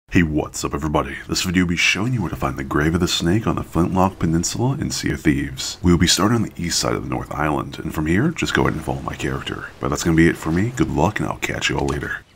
Hey, what's up everybody? This video will be showing you where to find the Grave of the Snake on the Flintlock Peninsula in Sea of Thieves. We will be starting on the east side of the North Island, and from here, just go ahead and follow my character. But that's going to be it for me. Good luck, and I'll catch you all later.